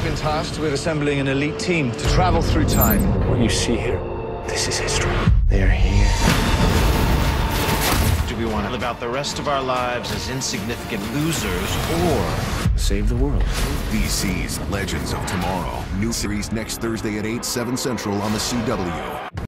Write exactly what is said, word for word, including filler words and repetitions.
been tasked with assembling an elite team to travel through time. What you see here, this is history. They're here. Do we want to live out the rest of our lives as insignificant losers, or Save the world? D C's Legends of Tomorrow. New series next Thursday at eight, seven Central on the C W.